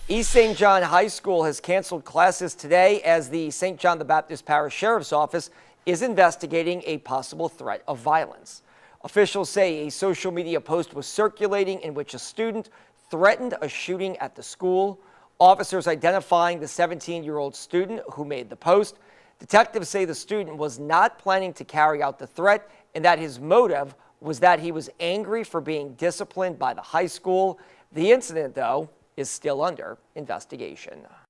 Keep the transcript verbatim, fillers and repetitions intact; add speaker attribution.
Speaker 1: East Saint John High School has canceled classes today as the Saint John the Baptist Parish Sheriff's Office is investigating a possible threat of violence. Officials say a social media post was circulating in which a student threatened a shooting at the school. Officers identifying the seventeen-year-old student who made the post. Detectives say the student was not planning to carry out the threat and that his motive was that he was angry for being disciplined by the high school. The incident, though, is still under investigation.